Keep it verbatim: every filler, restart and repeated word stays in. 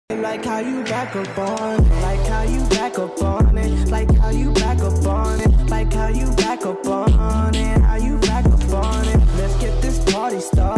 Like how you back up on it, like how you back up on it, like how you back up on it, like how you back up on it, how you back up on it. Let's get this party started.